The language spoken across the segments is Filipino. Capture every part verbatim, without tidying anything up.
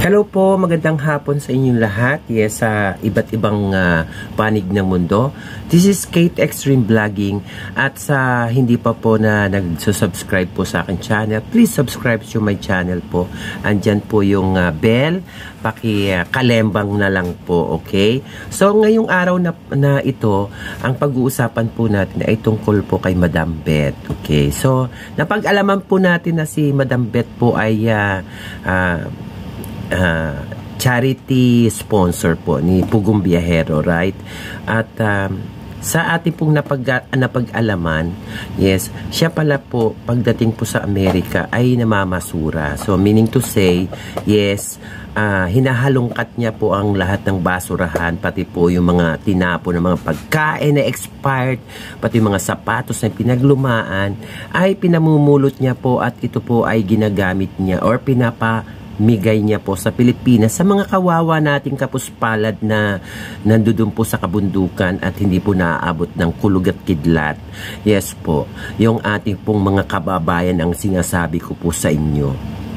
Hello po, magandang hapon sa inyong lahat. Yes, sa uh, iba't ibang uh, panig ng mundo. This is Kate Extreme Vlogging. At sa hindi pa po na nag-subscribe po sa akin channel, please subscribe to my channel po. Andyan po yung uh, bell. Paki-kalembang uh, na lang po, okay? So, ngayong araw na, na ito, ang pag-uusapan po natin ay tungkol po kay Madam Beth. Okay, so, napag-alaman po natin na si Madam Beth po ay uh, uh, Uh, charity sponsor po ni Pugong Biyahero, right? At um, sa ating pong napag napag-alaman, yes, siya pala po pagdating po sa Amerika ay namamasura. So meaning to say, yes, uh, hinahalongkat niya po ang lahat ng basurahan, pati po yung mga tinapo ng mga pagkain na expired, pati mga sapatos na pinaglumaan, ay pinamumulot niya po at ito po ay ginagamit niya or pinapa migay niya po sa Pilipinas sa mga kawawa nating kapuspalad na nandudun po sa kabundukan at hindi po naaabot ng kulog at kidlat. Yes po, yung ating pong mga kababayan ang sinasabi ko po sa inyo.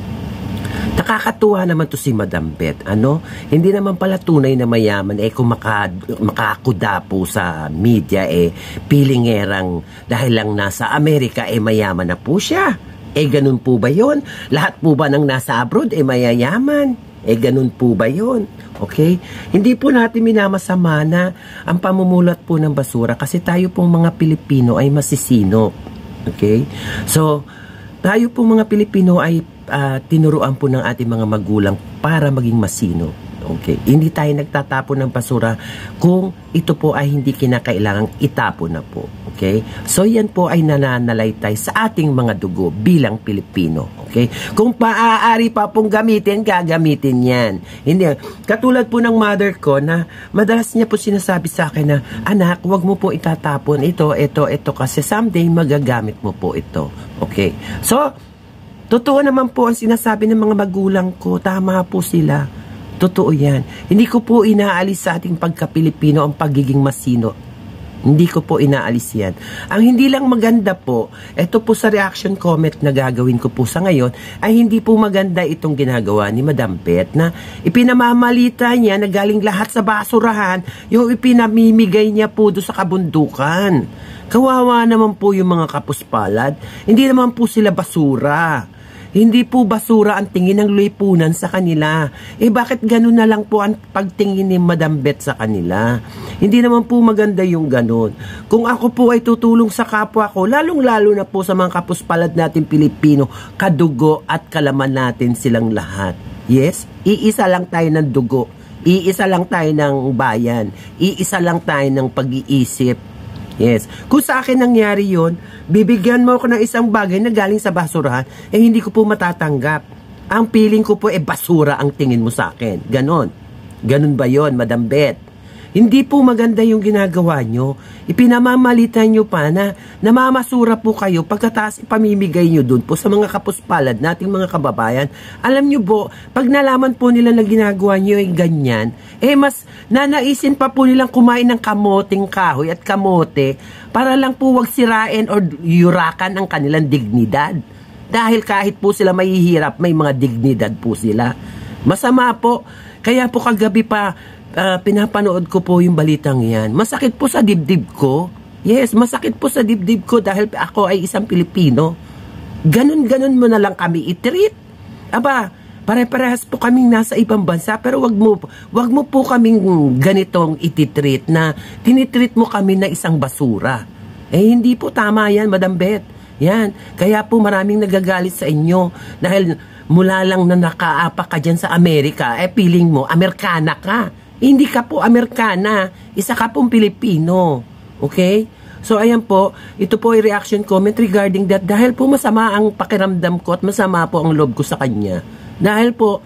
Nakakatuwa naman to si Madam Beth, ano? Hindi naman pala tunay na mayaman, eh kung maka, makakuda po sa media, eh pilingerang dahil lang nasa Amerika, eh mayaman na po siya. Eh, ganun po ba yun? Lahat po ba ng nasa abroad, eh, mayayaman? Eh, ganun po ba yun? Okay? Hindi po natin minamasama na ang pamumulat po ng basura kasi tayo pong mga Pilipino ay masisino. Okay? So, tayo pong mga Pilipino ay uh, tinuruan po ng ating mga magulang para maging masino. Okay? Hindi tayo nagtatapon ng basura kung ito po ay hindi kinakailangang itapon na po. Okay? So, yan po ay nananalaytay sa ating mga dugo bilang Pilipino. Okay? Kung maaari pa pong gamitin, gagamitin yan. Hindi. Katulad po ng mother ko na madalas niya po sinasabi sa akin na, anak, wag mo po itatapon ito, ito, ito kasi someday magagamit mo po ito. Okay? So, totoo naman po ang sinasabi ng mga magulang ko. Tama po sila. Totoo yan. Hindi ko po inaalis sa ating pagka-Pilipino ang pagiging masino. Hindi ko po inaalis yan. Ang hindi lang maganda po, ito po sa reaction comment na gagawin ko po sa ngayon, ay hindi po maganda itong ginagawa ni Madam Beth na ipinamamalita niya na galing lahat sa basurahan, yung ipinamimigay niya po doon sa kabundukan. Kawawa naman po yung mga kapuspalad. Hindi naman po sila basura. Hindi po basura ang tingin ng lipunan sa kanila. Eh bakit ganun na lang po ang pagtingin ni Madam Beth sa kanila? Hindi naman po maganda yung ganun. Kung ako po ay tutulong sa kapwa ko, lalong-lalo na po sa mga kapuspalad natin Pilipino, kadugo at kalaman natin silang lahat. Yes? Iisa lang tayo ng dugo. Iisa lang tayo ng bayan. Iisa lang tayo ng pag-iisip. Yes. Kung sa akin nangyari yun, bibigyan mo ako ng isang bagay na galing sa basurahan, eh hindi ko po matatanggap. Ang feeling ko po, eh basura ang tingin mo sa akin. Ganon. Ganon ba yon, Madam Beth? Hindi po maganda yung ginagawa nyo. Ipinamamalitan nyo pa na namamasura po kayo pagkatapos ipamimigay nyo dun po sa mga kapuspalad nating mga kababayan. Alam nyo po, pag nalaman po nila na ginagawa nyo ay ganyan, eh mas nanaisin pa po nilang kumain ng kamoting kahoy at kamote para lang po wag sirain o yurakan ang kanilang dignidad. Dahil kahit po sila mahihirap, may mga dignidad po sila. Masama po. Kaya po kagabi pa, Uh, pinapanood ko po yung balitang yan. Masakit po sa dibdib ko. Yes, masakit po sa dibdib ko dahil ako ay isang Pilipino. Ganon-ganon mo na lang kami itreat. Aba, pare-parehas po kaming nasa ibang bansa pero wag mo, wag mo po kaming ganitong ititreat na tinitreat mo kami na isang basura. Eh, hindi po tama yan, Madam Beth. Yan. Kaya po maraming nagagalit sa inyo dahil mula lang na nakaapa ka dyan sa Amerika, eh piling mo, Amerikana ka. Hindi ka po Amerikana, isa ka pong Pilipino. Okay? So, ayan po, ito po ay reaction comment regarding that dahil po masama ang pakiramdam ko at masama po ang loob ko sa kanya. Dahil po,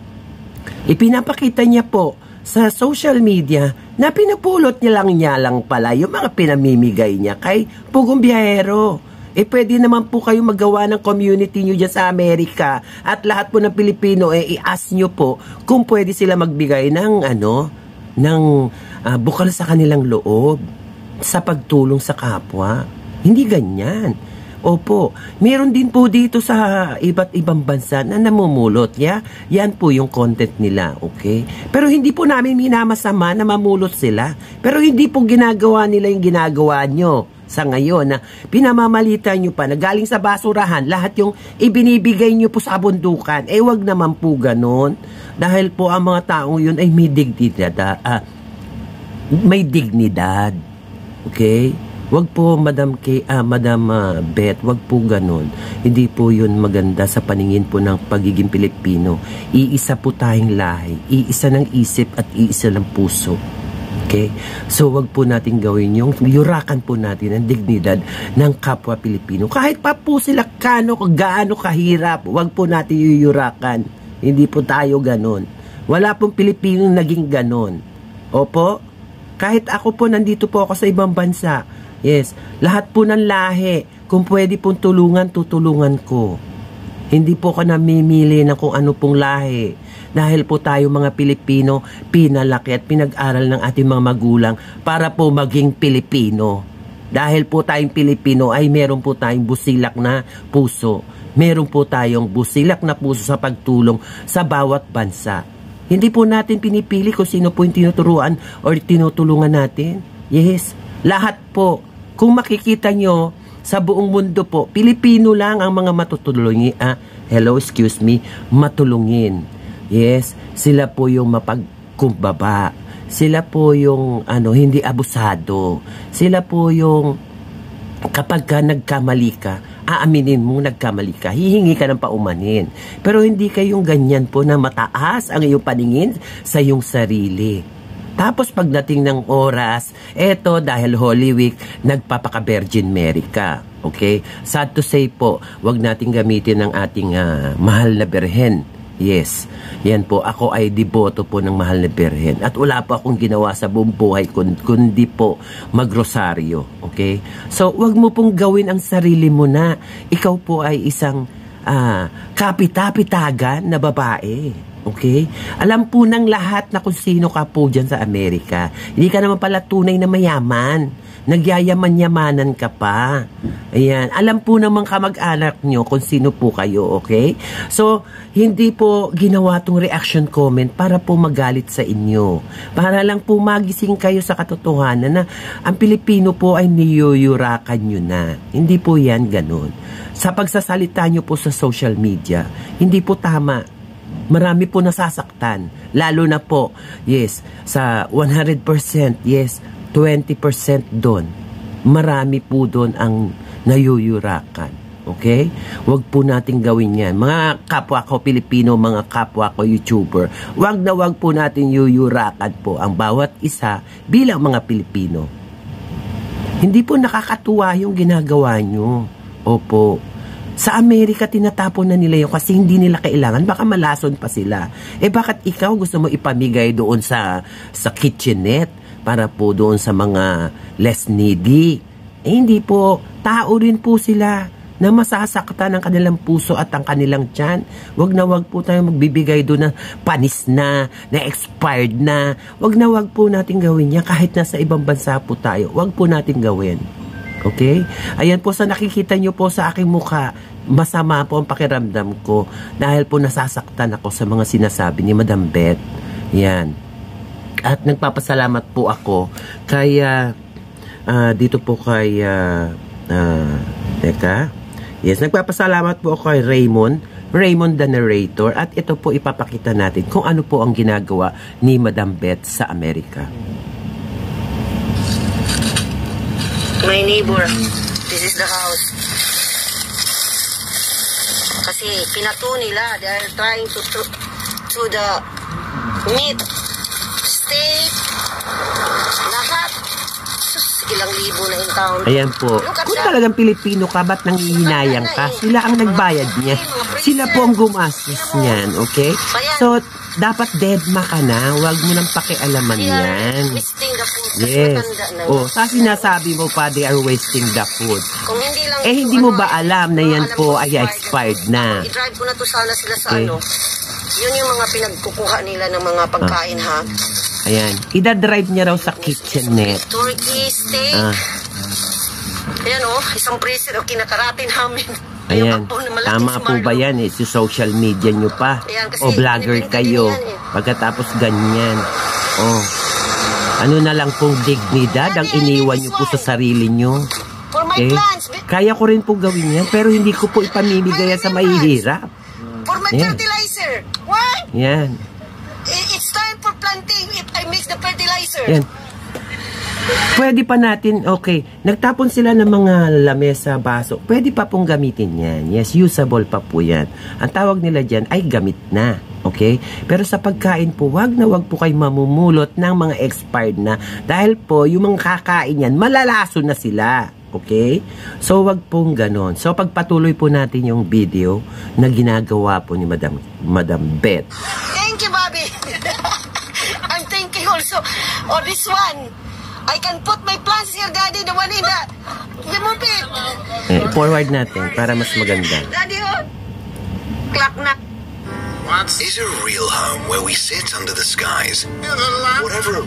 ipinapakita niya po sa social media na pinupulot niya lang niya lang pala yung mga pinamimigay niya kay Pugong Biyahero. Eh, pwede naman po kayo magawa ng community nyo dyan sa Amerika at lahat po ng Pilipino, eh, i-ask nyo po kung pwede sila magbigay ng, ano, ng uh, bukal sa kanilang loob sa pagtulong sa kapwa. Hindi ganyan. Opo, meron din po dito sa iba't ibang bansa na namumulot. Yeah? Yan po yung content nila, okay? Pero hindi po namin minamasama na mamulot sila. Pero hindi po ginagawa nila yung ginagawa nyo sa ngayon na pinamamalitan nyo pa na galing sa basurahan, lahat yung ibinibigay nyo po sa bundukan. Eh, wag naman po ganon. Dahil po ang mga taong yun ay may dignidad. Ah, may dignidad. Okay? Wag po, Madam K, ah, Madam uh, Beth, wag po ganon. Hindi po yun maganda sa paningin po ng pagiging Pilipino. Iisa po tayong lahi. Iisa ng isip at iisa ng puso. Okay? So, wag po natin gawin yung yurakan po natin ang dignidad ng kapwa Pilipino. Kahit pa po sila kano, gaano kahirap, wag po natin yuyurakan. Hindi po tayo ganon. Wala pong Pilipino naging ganon. Opo? Kahit ako po, nandito po ako sa ibang bansa. Yes, lahat po ng lahi, kung pwede pong tulungan, tutulungan ko. Hindi po ako namimili na kung ano pong lahi. Dahil po tayo mga Pilipino, pinalaki at pinag-aral ng ating mga magulang para po maging Pilipino. Dahil po tayong Pilipino ay meron po tayong busilak na puso. Meron po tayong busilak na puso sa pagtulong sa bawat bansa. Hindi po natin pinipili kung sino po yung tinuturuan or tinutulungan natin. Yes, lahat po. Kung makikita nyo, sa buong mundo po, Pilipino lang ang mga matutulungin. Ah, hello, excuse me, matulungin. Yes, sila po yung mapagkumbaba. Sila po yung ano, hindi abusado. Sila po yung kapag ka nagkamali ka, aaminin mo nagkamali ka, hihingi ka ng paumanin. Pero hindi kayong ganyan po na mataas ang iyong paningin sa iyong sarili. Tapos pagdating ng oras, eto dahil Holy Week, nagpapaka-Virgin Mary ka. Okay? Sad to say po, wag nating gamitin ang ating uh, mahal na Birhen. Yes, yan po. Ako ay deboto po ng mahal na Birhen. At wala po akong ginawa sa buong buhay kundi po magrosaryo. Okay? So, wag mo pong gawin ang sarili mo na ikaw po ay isang uh, kapitapitagan na babae. Okay? Alam po ng lahat na kung sino ka po dyan sa Amerika. Hindi ka naman pala tunay na mayaman. Nagyayaman-yamanan ka pa. Ayan. Alam po naman kamag-anak nyo kung sino po kayo, okay? So, hindi po ginawa tong reaction comment para po magalit sa inyo. Para lang po magising kayo sa katotohanan na ang Pilipino po ay niyuyurakan nyo na. Hindi po yan ganun. Sa pagsasalita nyo po sa social media, hindi po tama. Marami po nasasaktan. Lalo na po, yes, sa one hundred percent, yes, twenty percent doon. Marami po doon ang nayuyurakan. Okay? Huwag po natin gawin yan. Mga kapwa ko Pilipino, mga kapwa ko YouTuber, huwag na huwag po natin yuyurakan po ang bawat isa bilang mga Pilipino. Hindi po nakakatuwa yung ginagawa nyo. Opo. Sa Amerika, tinatapon na nila yun kasi hindi nila kailangan. Baka malason pa sila. Eh, bakit ikaw gusto mo ipamigay doon sa, sa kitchenette para po doon sa mga less needy? Eh, hindi po. Tao rin po sila na masasaktan ang kanilang puso at ang kanilang tiyan. Wag na wag po tayo magbibigay doon ng panis na, na expired na. Wag na wag po natin gawin yan. Kahit nasa ibang bansa po tayo, wag po natin gawin. Okay? Ayan po, sa nakikita nyo po sa aking mukha, masama po ang pakiramdam ko dahil po nasasaktan ako sa mga sinasabi ni Madam Beth. Yan. At nagpapasalamat po ako kay uh, uh, dito po kay uh, uh, teka. Yes, nagpapasalamat po ako kay Raymond Raymond the Narrator, at ito po ipapakita natin kung ano po ang ginagawa ni Madam Beth sa Amerika. My neighbor, this is the house. Kasi pinato nila, they are trying to to, to the meat, steak, lahat. Sus, ilang libo na in town. Ayan po. Kung talagang Pilipino ka, ba't nangihinayang ka? Sila ang nagbayad niya. Sila po ang gumastos niyan, okay? So, dapat deadma ka na. Huwag mo nang pakialaman yan. Yes. Oh, sa sinasabi mo pa, they are wasting the food. Kung hindi lang eh, hindi mo ba alam na yan po ay expired na? I-drive ko na to sana sila sa ano. Yun yung mga pinagkukuha nila ng mga pagkain, ha? Ayan. Ida-drive niya raw sa kitchenette. Turkey steak. Ah. Ayan o, isang bracelet o kinakaratin namin. Ayan, tama po ba yan eh? Si social media nyo pa. Ayan, kasi o vlogger kayo. yan, eh. Pagkatapos ganyan. Oh. Ano na lang pong dignidad ang iniwan nyo po sa sarili nyo. For my Okay? plants. Kaya ko rin po gawin yan, pero hindi ko po ipamimigay yan sa mahihirap. For my Ayan. fertilizer. What? Yan. I- It's time for planting if I mix the fertilizer. Yan. Pwede pa natin, okay, nagtapon sila ng mga lamesa, baso. Pwede pa pong gamitin yan. Yes, usable pa po yan. Ang tawag nila dyan ay gamit na. Okay? Pero sa pagkain po, wag na wag po kayo mamumulot ng mga expired na. Dahil po, yung mga kakain yan, malalaso na sila. Okay? So, wag pong ganon. So, pagpatuloy po natin yung video na ginagawa po ni Madam, Madam Beth. Thank you, Bobby. I'm thinking also, oh, this one. I can put my plants here, Daddy, the one in the... Remove it. Eh, forward natin para mas maganda. Daddy, oh. Clock na. Is a real home where we sit under the skies. Whatever.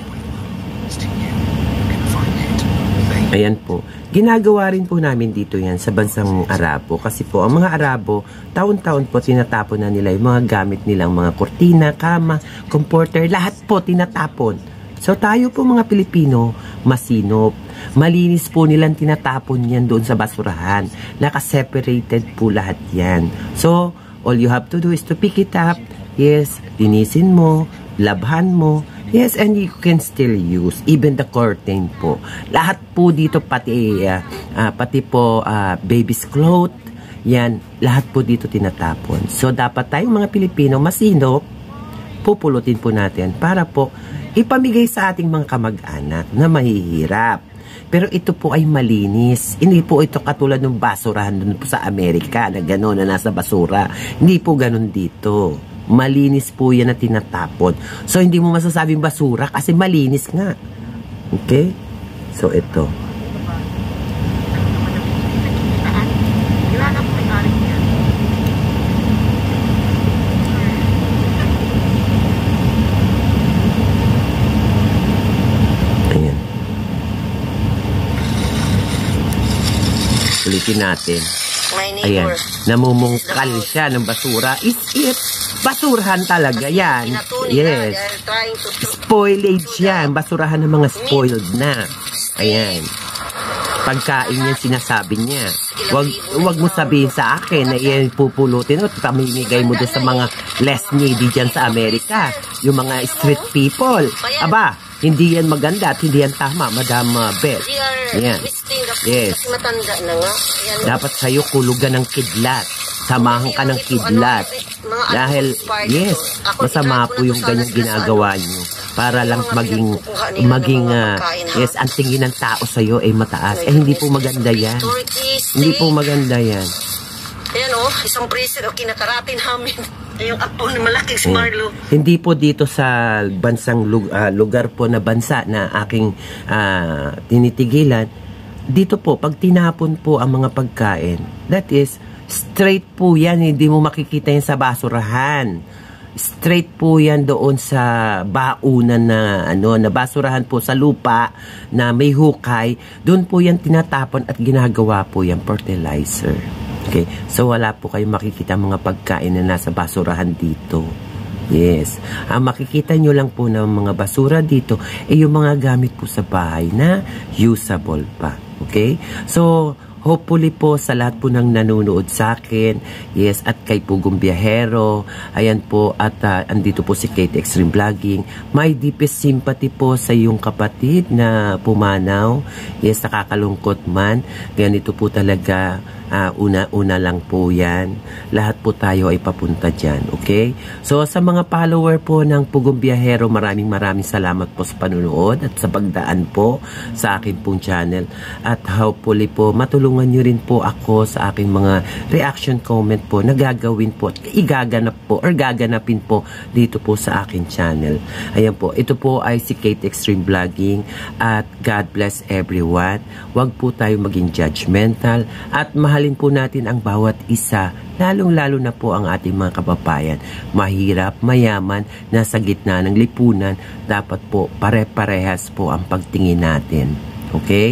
Ayan po. Ginagawa rin po namin dito yan sa bansang Arabo. Kasi po, ang mga Arabo, taon-taon po tinatapon na nila yung mga gamit nilang mga kortina, kama, comforter, lahat po tinatapon. So tayo po mga Pilipino, masinop. Malinis po nilang tinatapon yan doon sa basurahan. Naka-separated po lahat yan. So, all you have to do is to pick it up. Yes, linisin mo, labhan mo. Yes, and you can still use even the curtain po. Lahat po dito, pati, uh, uh, pati po uh, baby's clothes, yan, lahat po dito tinatapon. So, dapat tayong mga Pilipino, masinop, pupulutin po natin para po ipamigay sa ating mga kamag-anak na mahihirap. Pero ito po ay malinis. Hindi po ito katulad ng basurahan doon po sa Amerika na gano'n na nasa basura. Hindi po gano'n dito. Malinis po yan na tinatapon. So, hindi mo masasabing basura kasi malinis nga. Okay? So, ito. Ulitin natin. Ayan. Namumungkal siya ng basura. Is it? Basurahan talaga yan. Yes. Spoilage yan. Basurahan ng mga spoiled na. Ayan. Pagkain yan sinasabi niya. Wag, wag mo sabihin sa akin na iyan pupulutin o pamimigay mo doon sa mga less needy dyan sa Amerika. Yung mga street people. Aba, hindi yan maganda at hindi yan tama, Madam uh, Beth. Yan. Yes. Dapat sa'yo kulugan ng kidlat. Samahan ka ng kidlat. Dahil, yes, masama po yung ganyang ginagawa nyo. Para lang maging, maging, uh, yes, ang tingin ng tao sa'yo ay mataas. Eh, hindi po maganda yan. Hindi po maganda yan. Ayan o, isang bracelet o kinakaratin namin. Yung apo na malaking si Marlo. Eh, hindi po dito sa bansang lug uh, lugar po na bansa na aking uh, tinitigilan. Dito po, pag tinapon po ang mga pagkain, that is, straight po yan, hindi mo makikita yan sa basurahan. Straight po yan doon sa baunan na, ano, na basurahan po sa lupa na may hukay. Doon po yan tinatapon at ginagawa po yan fertilizer. Okay, so wala po kayong makikita mga pagkain na nasa basurahan dito. Yes. Ang makikita nyo lang po ng mga basura dito ay yung mga gamit po sa bahay na usable pa. Okay? So, hopefully po sa lahat po ng nanonood sa akin, yes, at kay Pugong Biyahero, ayan po, at uh, andito po si Kate Extreme Vlogging. My deepest sympathy po sa iyong kapatid na pumanaw. Yes, nakakalungkot man. Ganito po talaga, uh, una-una lang po yan. Lahat po tayo ay papunta dyan, okay? So, sa mga follower po ng Pugong Biyahero, maraming maraming salamat po sa panunood at sa pagdaan po sa akin pong channel. At hopefully po, matulungan nyo rin po ako sa aking mga reaction comment po na gagawin po at igaganap po or gaganapin po dito po sa aking channel. Ayan po, ito po ay si Kate Extreme Vlogging at God bless everyone. Huwag po tayo maging judgmental at mahalin po natin ang bawat isa, lalong-lalo na po ang ating mga kababayan. Mahirap, mayaman, nasa gitna ng lipunan, dapat po pare-parehas po ang pagtingin natin. Okay?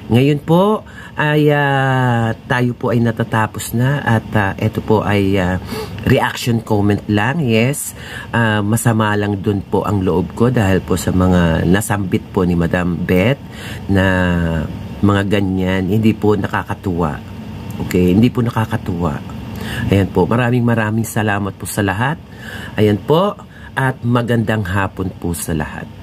Ngayon po ay uh, tayo po ay natatapos na at uh, ito po ay uh, reaction comment lang. Yes, uh, masama lang dun po ang loob ko dahil po sa mga nasambit po ni Madam Beth na mga ganyan, hindi po nakakatuwa. Okay, hindi po nakakatuwa. Ayan po, maraming maraming salamat po sa lahat. Ayan po, at magandang hapon po sa lahat.